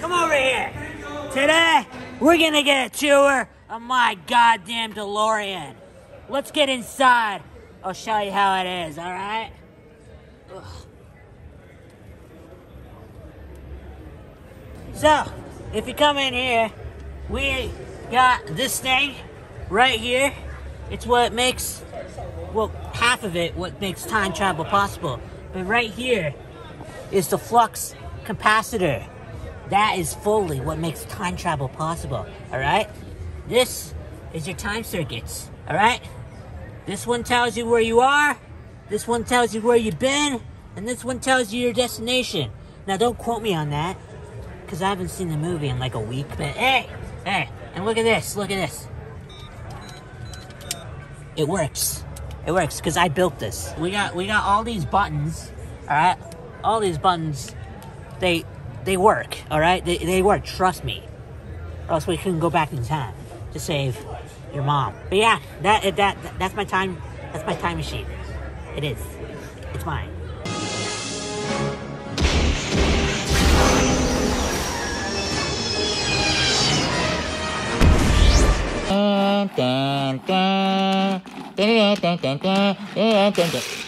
Come over here. Today, we're gonna get a tour of my goddamn DeLorean. Let's get inside. I'll show you how it is, alright? So, if you come in here, we got this thing right here. It's what makes, well, half of it, what makes time travel possible. But right here is the flux capacitor. That is fully what makes time travel possible, alright? This is your time circuits, alright? This one tells you where you are, this one tells you where you've been, and this one tells you your destination. Now don't quote me on that, because I haven't seen the movie in like a week, but hey, and look at this, It works, because I built this. We got all these buttons, alright? All these buttons, they work, alright? They work, trust me. Or else we couldn't go back in time to save your mom. But yeah, that's my time machine. It is. It's mine. Dun, dun, dun. Dun, dun, dun, dun, dun, dun, dun.